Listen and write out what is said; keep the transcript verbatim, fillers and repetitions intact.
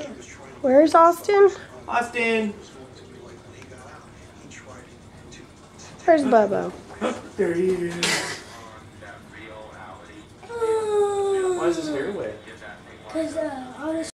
Where's Austin? Austin! Where's Bobo? There he is. Why is his hair wet? Because uh,